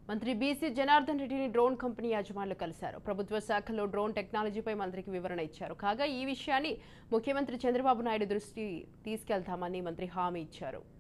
మంత్రి బీసీ జనార్దన్ రెడ్డిని drone company యజమానులు కలిశారు. ప్రభుత్వ శాఖలో డ్రోన్ టెక్నాలజీపై మంత్రికి వివరణ ఇచ్చారు. కాగా ఈ విషయాన్ని ముఖ్యమంత్రి చంద్రబాబు నాయుడు దృష్టికి తీసుకెళ్తామని మంత్రి హామీ ఇచ్చారు.